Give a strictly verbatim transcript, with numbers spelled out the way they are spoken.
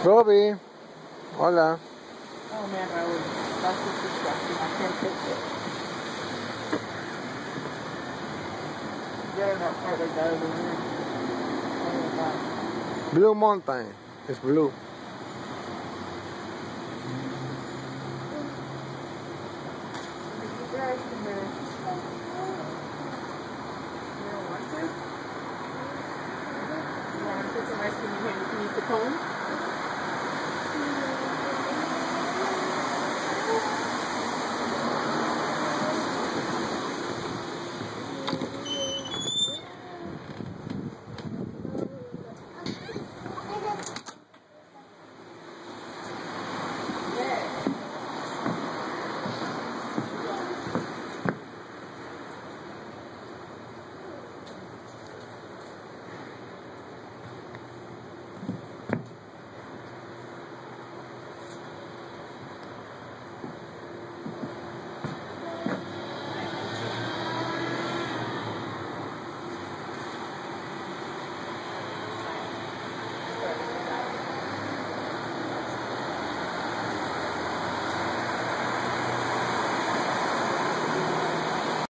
Robbie, hola. Oh man, I was that's just disgusting. I can't take it. Get in that part like that over here. Oh my God. Blue Mountain. It's blue. You guys come here. You don't want to? You want to put some ice cream in here? You can eat the cone?